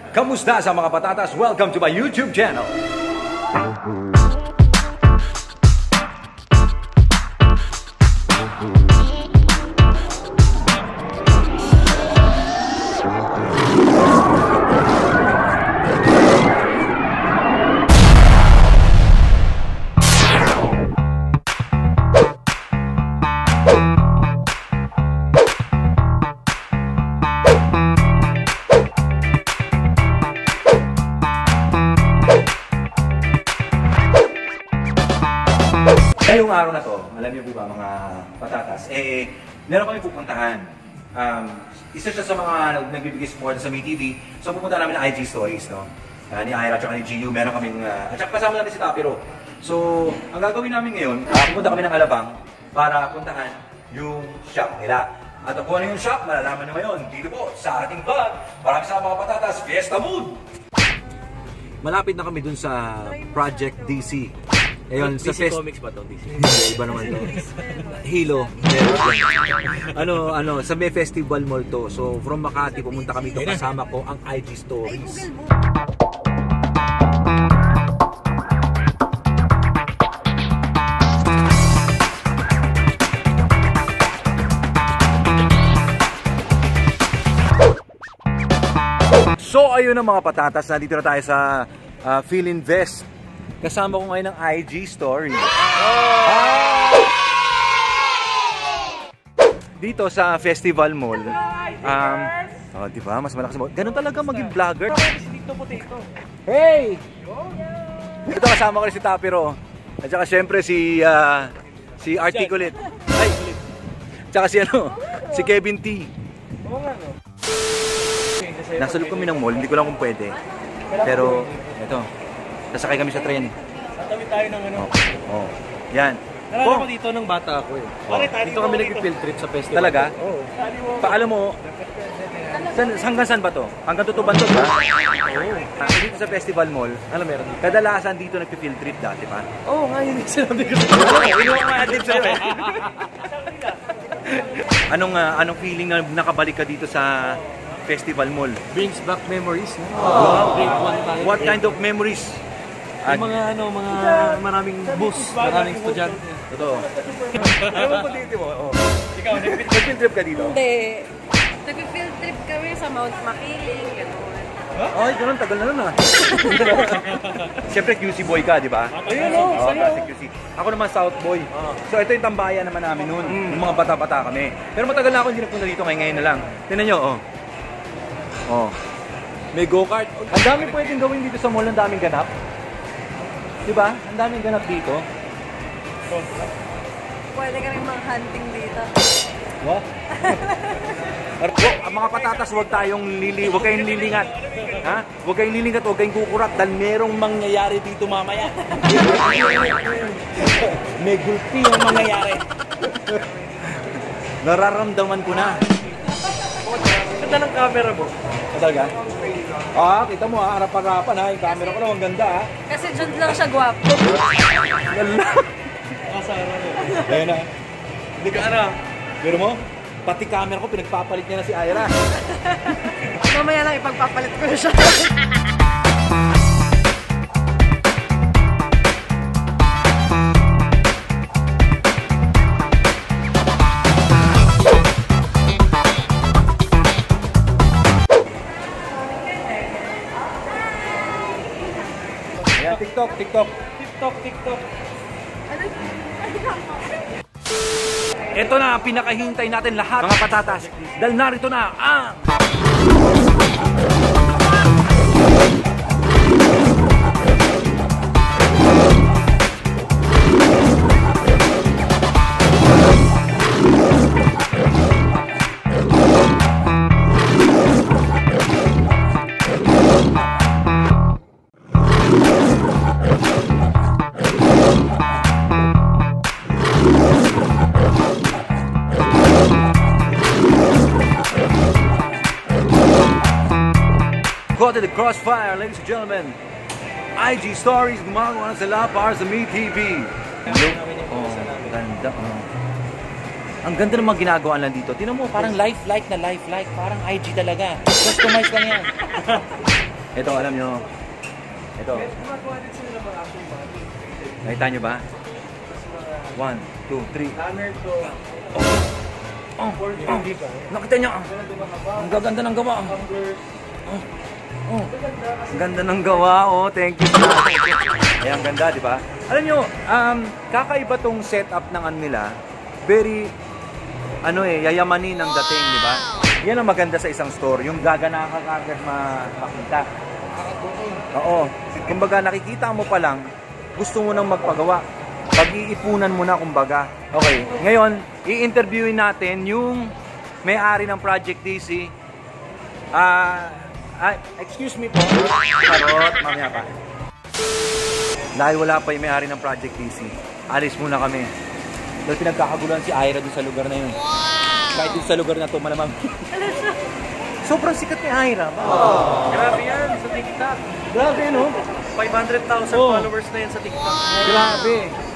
Kamusta sa mga patatas? Welcome to my YouTube channel. Ngayong araw na to, alam niyo po ba mga patatas, meron kami pupuntahan. Isa siya sa mga nagbibigay support sa MeTV. So pupunta namin ng IG Stories, no? Ni Ira at ni GU, meron kaming, at saka kasama natin si Tapiro. So, ang gagawin namin ngayon, pupunta kami ng Alabang para puntahan yung shop nila. At kung ano yung shop, malalaman nyo ngayon dito po sa ating vlog. Marami sa mga patatas, Fiesta Mood! Malapit na kami dun sa Project DC. Ayun, sa DC Comics ba ito? DC? Iba naman to. Hilo. Sa May Festival Mall to. So, from Makati, pumunta kami ito. Kasama ko ang IG Stories. So, ayun ang mga patatas. Nandito na tayo sa Philinvest. Kasama ko ngayon ng IG Story. Dito sa Festival Mall. Di ba? Mas malakas mo. Ganun talaga maging vlogger. Hey! Ito kasama ko rin si Tapiro. At saka syempre si Articulate. Ay! Tsaka si Kevin T. Nasa loob kami ng mall. Hindi ko lang kung pwede. Pero, ito. Sasakay kami sa train. Tatawid tayo ng ano. Yan. Nalala ko dito nung bata ako eh. Dito kami nag-field trip sa festival. Talaga? Oo. Paalam mo, hanggang saan ba to? Hanggang Tutuban to ba? Oo. Dito sa Festival Mall, Ano meron dito? kadalasan dito nag-field trip dati pa. Oo nga, yun yung sinabi ko. Inuwa nga natin sa'yo. Anong feeling na nakabalik ka dito sa Festival Mall? Brings back memories. Grade 1 tayo. What kind of memories? Yung mga maraming bus, maraming estudyante. Totoo. Ewan ko dito mo. Ikaw, nag-field trip ka dito? Hindi. Nag-field trip kami sa Mount Makiling, gano'n. Ay, ganun, tagal na nun ah. Siyempre QC boy ka, di ba? Ayun o, classic QC. Ako naman South boy. So ito yung tambayan naman namin noon. Yung mga bata-bata kami. Pero matagal na ako hindi napunta dito, ngayon na lang. Tingnan nyo, may go-kart. Ang dami pwedeng gawin dito sa mall, ang daming ganap. Di ba? Ang daming ganap dito. Pwede ka rin mag-hunting dito. What? Ang mga patatas, huwag kayong lilingat. Ha? Huwag kayong lilingat, huwag kayong kukurat dahil merong mangyayari dito mamaya. May gulpi yung mangyayari. Nararamdaman ko na. Ganda ng camera mo. Talaga? Kita mo harap-harapan ha. Yung camera ko lang, ang ganda ha. Kasi dyan lang siya gwapo. Lala. Kasara mo. Ayun na. Hindi ka ara. Pero mo, pati camera ko pinagpapalit niya na si Ira. Mamaya lang ipagpapalit ko na siya. TikTok. Ito na, pinakahintay natin lahat mga patatas. Dahil narito na ang... Caught in the crossfire, ladies and gentlemen. IG Stories, gumagawa na sila para sa MeTV. Ganda. Ang ganda ng mga ginagawa lang dito. Tingnan mo, parang lifelike na lifelike. Parang IG talaga. Customize lang yan. Ito, alam nyo. Ito. Nakita nyo ba? 1, 2, 3. Oh, nakita nyo. Ang gaganda ng gawa. Ang ganda ng gawa. Oh, thank you. Eh, ang ganda, di ba? Alam nyo, kakaiba tong setup ng ano nila. Very, yayamanin ang dating, di ba? Yan ang maganda sa isang store. Yung gagana ka kagad makita. Oo. Kumbaga, nakikita mo pa lang, gusto mo nang magpagawa. Pag-iipunan mo na, kumbaga. Okay. Ngayon, i-interviewin natin yung may-ari ng Project DC. Excuse me po. Charot, mamaya pa. Dahil wala pa yung may-ari ng Project DC, alis muna kami. Dahil pinagkakagulan si Ira dun sa lugar na yun. Kahit dun sa lugar na to, malamang. Sobrang sikat ni Ira. Grabe yan sa TikTok. Grabe, no? 500,000 followers na yan sa TikTok. Grabe.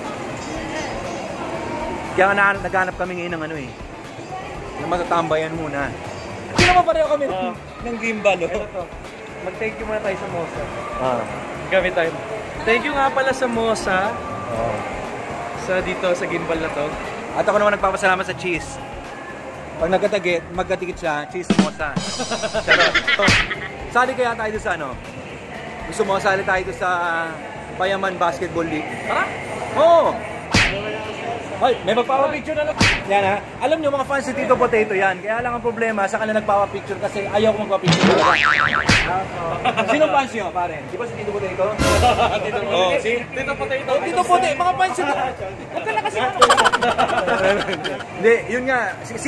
Kaya naghanap kami ngayon ng na matatambayan muna. Hindi naman pareho kami ng gimbal, no? Mag-thank you muna tayo sa Mosa. Gamit tayo. Thank you nga pala sa Mosa. Sa dito, sa gimbal na to. At ako naman nagpapasalamat sa Cheese. Pag magkatikit siya, Cheese Mosa. Charot. Sali kaya tayo doon sa Gusto mo, sali tayo doon sa Payaman Basketball League. Ha? Oo! Hoy, may magpapapicture na lang. Yan ha. Alam nyo, mga fans si Tito Potato yan. Kaya lang ang problema, sa kanila nagpapapicture kasi ayaw ko magpapicture talaga. Sinong fans nyo, pare? Di ba si Tito Potato? Tito Potato. Tito Potato, mga fans nyo. Huwag ka na kasi Hindi, yun nga.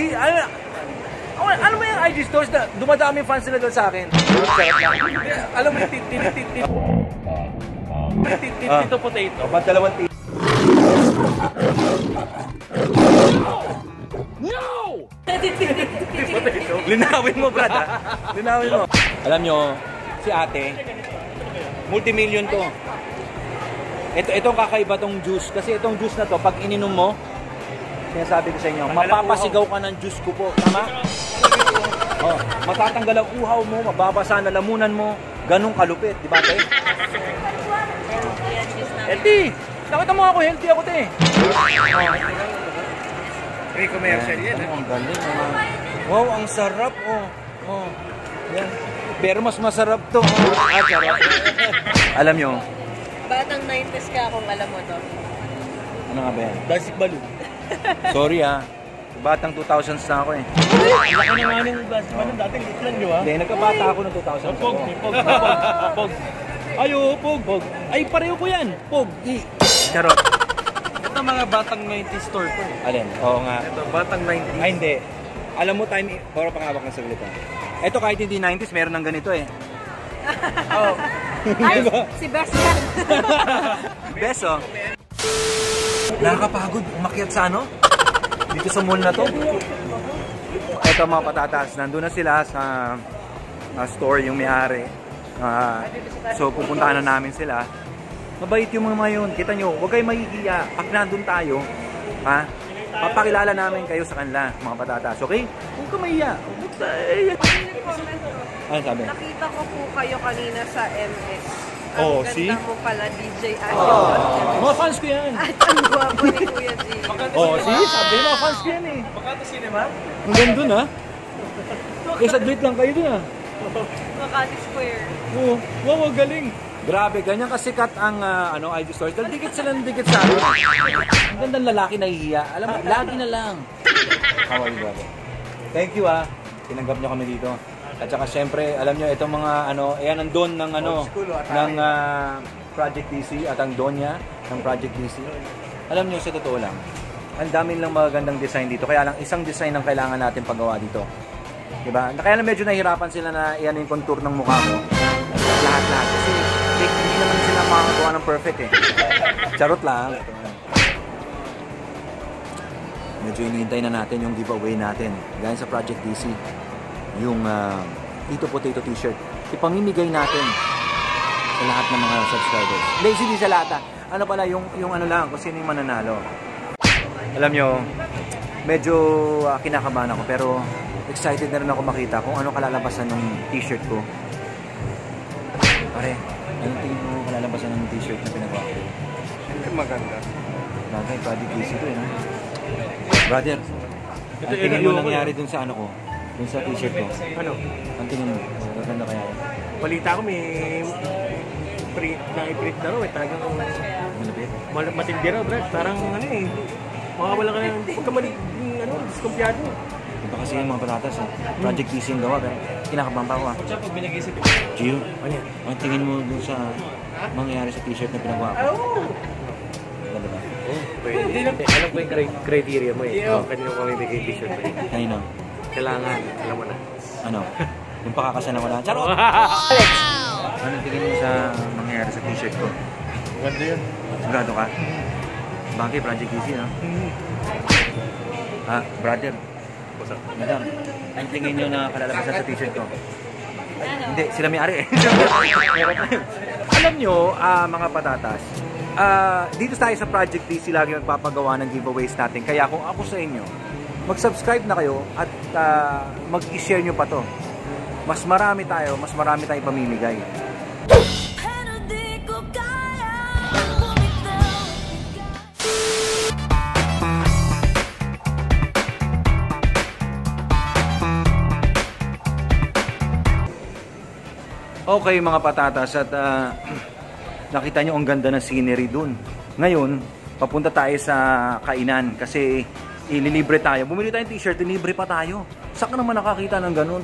Ano mo yung IG stores na dumadami fans sila doon sa akin? Alam mo yung Tito Potato. Ba't dalawang tito? No! Linawin mo, brad, ha? Linawin mo. Alam nyo, si ate, multimillion to. Itong kakaiba tong juice. Kasi itong juice na to, pag ininom mo, sinasabi ko sa inyo, mapapasigaw ka ng juice ko po. Tama? Oh, matatanggal ang uhaw mo, mababasa na lamunan mo. Ganong kalupit, di ba, te? Healthy! Nakita mo ako, healthy ako, te. Free commercial yan, Ang galing. Wow, ang sarap, Yan. Pero mas masarap to. Sarap. Alam nyo, Batang 90s ka kung alam mo to. ano nga ba yan? Basic balloon. Sorry batang 2000s na ako eh. Laki naman yung basic balloon. Dating litlan nyo ha? Hindi, nagkabata ako ng 2000s. Pog. Ay, Pog. Ay, pareho ko yan. Pog. Charot. Ito mga batang 90s store ko eh. Alin? Oo nga. Ito, batang 90s. Ay, hindi. Alam mo, para pangawak ng saglit ha. Ito kahit hindi 90s, meron ng ganito eh. Ay, si Best yan. Beso. Nakakapagod umakyat sa dito sa mall na to. Ito mga patatas, nandun na sila sa store yung may-ari. So pupuntahan na namin sila. Mabait yung mga yun. Kita nyo, huwag kayo mahihiya. Pag nandun tayo, papakilala namin kayo sa kanila, mga patatas. Okay? Huwag ka mahihiya. Ano sabi? Nakita ko po kayo kanina sa MS. Oh, Ang see? ganda mo pala, DJ Ashley. Mga fans ko yan. At ang gwapo ni Kuya G. See? Sabi, mga fans ko yan eh. Makati Cinema? Ang ganda dun saglit lang kayo dun Makati Square. Oo. Wow, galing. Grabe, ganyan kasikat ang IG stores. Dahil dikit sila ng dikit sa akin. Ang gandang lalaki nahihiya. Alam mo, lagi na lang. How are you, brother? Thank you tinanggap nyo kami dito. At saka syempre, alam nyo, itong mga ayan ang don ng ng Project DC at ang don niya ng Project DC. Alam nyo, sa totoo lang, ang dami lang magagandang design dito. Kaya lang, isang design ang kailangan natin paggawa dito. Diba? Kaya lang medyo nahihirapan sila na iyan yung contour ng mukha mo. Lahat-lahat. Kasi hindi naman sila makakagawa ng perfect eh. Charot lang. Medyo hinihintay na natin yung giveaway natin. Gaya sa Project DC. Yung Tito Potato t-shirt. Ipamimigay natin sa lahat ng mga subscribers. Hindi sa lahat Ano pala, yung lang, kung sino yung mananalo. Alam nyo, medyo kinakabahan ako pero excited na rin ako makita kung ano kalalabasan ng t-shirt ko. Pare, ano tingin mo kalalabasan ng t-shirt na pinagawa ko? Siyempre maganda. Bagay, Project DC to eh, no? Brother, Ito, ang tingin mo ayoko nangyari dun sa ano ko? Dun sa t-shirt ko? Ano? Ang tingin mo? Maganda kaya yun? Balita ko may print na i-print na raw eh. Talagang Malapit? matindi raw, Brad. Parang ano eh. Makawala ka na. Huwag ka diskumpiyado. Iba kasi yung mga patatas eh. Project DC yung gawa, pero kinakabahan pa ako ah. Siya pag binag-isip ko. Gio, Ano yan? ang tingin mo dun sa mangyayari sa t-shirt na pinagawa ko? Maganda ba? Pwede. Alam ko yung criteria mo eh. Kanino kami bigay t-shirt mo eh. Kanino? Kailangan, alam mo na. Ano? Yung pakakasan na wala. Charot! Alex! Ano tingin mo sa mangyayari sa t-shirt ko? Maganda yun. Sigurado ka? Bagay, Project DC, no? Ah, brother. Madam, ang tingin nyo na kalalabasan sa t-shirt ko? Hindi, sila may-ari eh. Alam nyo, mga patatas, dito tayo sa Project DC lagi magpapagawa ng giveaways natin. Kaya kung ako sa inyo, mag-subscribe na kayo at mag-share nyo pa to. Mas marami tayong pamimigay. Okay mga patatas at nakita nyo ang ganda ng scenery dun. Ngayon, papunta tayo sa kainan kasi ililibre tayo. Bumili tayong t-shirt, ilibre pa tayo. Saan ka naman nakakita ng ganun?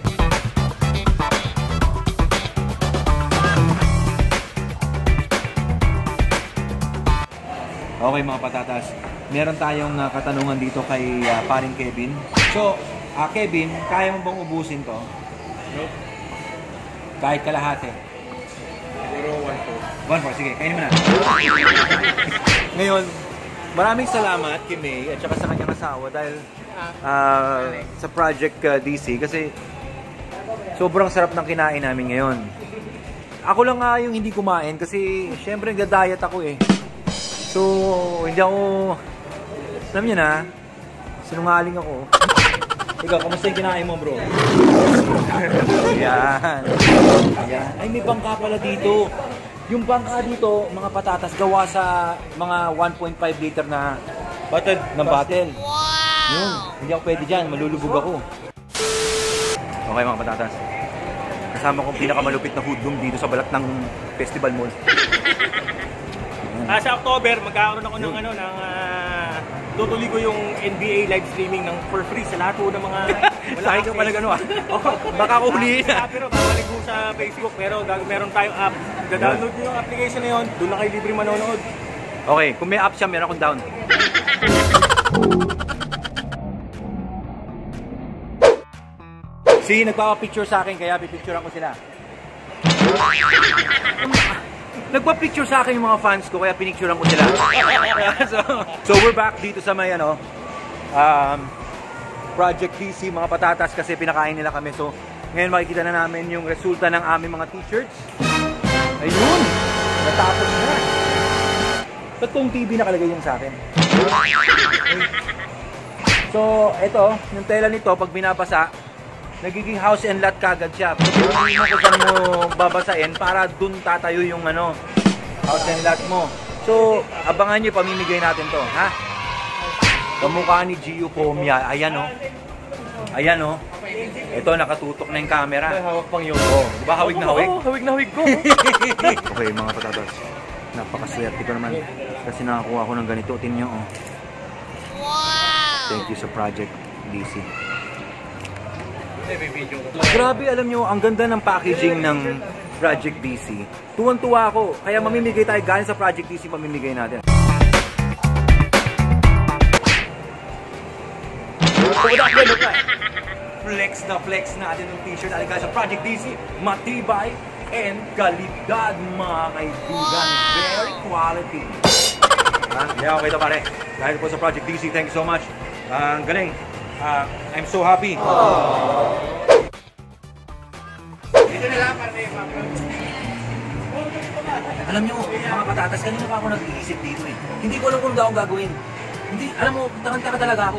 Okay mga patatas, meron tayong katanungan dito kay paring Kevin. So, Kevin, kaya mo bang ubusin to? Nope. Kahit kalahati. Siguro 1-4. Sige, kainin mo na. Ngayon, maraming salamat kay May at saka sa kanyang asawa dahil sa Project DC kasi sobrang sarap ng kinain namin ngayon. Ako lang nga yung hindi kumain kasi syempre nagda-diet ako eh. So, hindi ako, alam niyo na, sinungaling ako. Ikaw, kamusta yung kinain mo, bro? Ayan. Ayan. Ay, may bangka pala dito. Yung bangka dito, mga patatas, gawa sa mga 1.5 liter na bottle. Wow! Yun. Hindi ako pwede dyan. Malulubog ako. Okay, mga patatas. Kasama kong pinakamalupit na hoodlum dito sa balat ng Festival Mall. Sa October, magkakaroon ako ng tutuloy ko yung NBA live streaming ng for free sa lahat ng mga Sakay ka pala gano'n ah. Baka kuhuliin na. Pero babalik ko sa Facebook, pero meron tayong app. Da-download nyo yung application na yun, doon na kayo libre manonood. Okay, kung may app siya, meron akong down. Si nagpapapicture sa akin, kaya pipicturean ko sila. Nagpa-picture sa akin yung mga fans ko, kaya pinicturean ko sila. so we're back dito sa may Project DC, mga patatas, kasi pinakain nila kami. So ngayon makikita na namin yung resulta ng aming mga t-shirts. Ayun! Natapos na. Ba't kung TV nakalagay yung sa akin? So ito, yung tela nito, pag binabasa, nagiging house and lot kagad siya. Pwede mo kung saan mo babasain para dun tatayo yung house and lot mo. So, abangan nyo, pamimigay natin to, ha? Kamukha ni Gio Pomia. Ayan, oh. Ayan, oh. Ito, nakatutok na yung camera. Hawak pang yun. Oh, di ba hawig na hawig? Oo, hawig na hawig ko. Okay, mga patatas. Napakaswerte ko naman. Kasi nakakuha ko ng ganito. Tingnan nyo, oh. Wow! Thank you sa Project DC. Grabe, alam nyo, ang ganda ng packaging ng Project DC. Tuwan-tuwa ako. Kaya mamimigay tayo galing sa Project DC, mamimigay natin. Flex na flex natin ng t-shirt natin galing sa Project DC. Matibay and kalidad, mga kaibigan. Very quality. Yeah, okay ito pare. Dahil po sa Project DC, thank you so much. Ang galing. I'm so happy. Dito na lang para may alam nyo, mga patatas, kanina pa ako nag-iisip dito eh. Hindi ko alam kung daw gagawin. Hindi, alam mo, takanta talaga ako.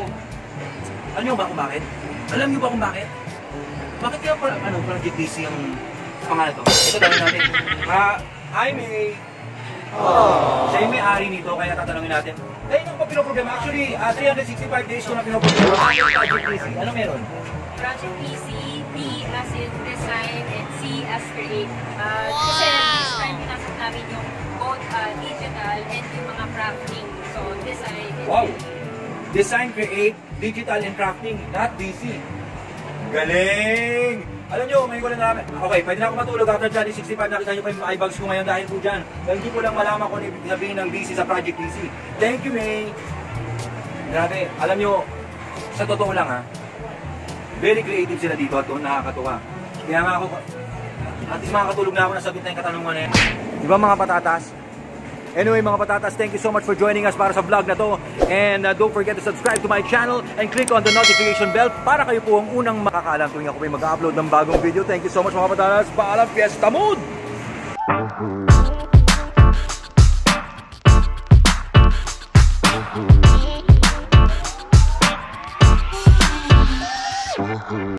Alam nyo ba kung bakit? Alam nyo ba kung bakit? Bakit kaya Project DC ang pangalan to. Ito tanongin natin. Hi May! Siya yung may-ari nito, kaya tatanungin natin. Kaya yung pa pinoproblema, actually, 365 days ko na pinoproblema. Project PC, ano meron? Project PC, D as in design and C as create. Kasi this time pinasok namin yung both digital and yung mga crafting. So design and Wow! Design, create, digital, and crafting, not DC. Galing! Alam nyo, may ko lang namin. Okay, pwede na ako matulog after Johnny 65. Nakita nyo pa yung eye bags ko ngayon dahil po dyan. Dahil hindi ko lang malaman kung ano ibig sabihin ng DC sa Project DC. Thank you, May! Grabe, alam nyo, sa totoo lang ha, very creative sila dito at doon nakakatuwa. Kaya nga ako, at least makakatulog na ako na sagot na yung katanungan na yan. Di ba mga patatas? Anyway mga patatas, thank you so much for joining us para sa vlog na to. And don't forget to subscribe to my channel and click on the notification bell para kayo po ang unang makakaalam tuwing ako may mag-upload ng bagong video. Thank you so much mga patatas. Paalam, Fiesta Mood! Mm-hmm.